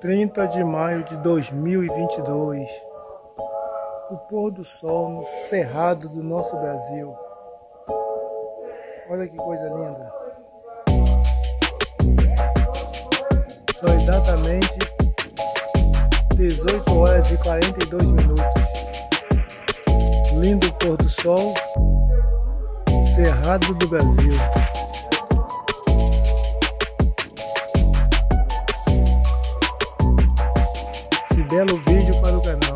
30 de maio de 2022, o pôr do sol no cerrado do nosso Brasil. Olha que coisa linda. São exatamente 18 horas e 42 minutos. Lindo pôr do sol, cerrado do Brasil. Que belo vídeo para o canal.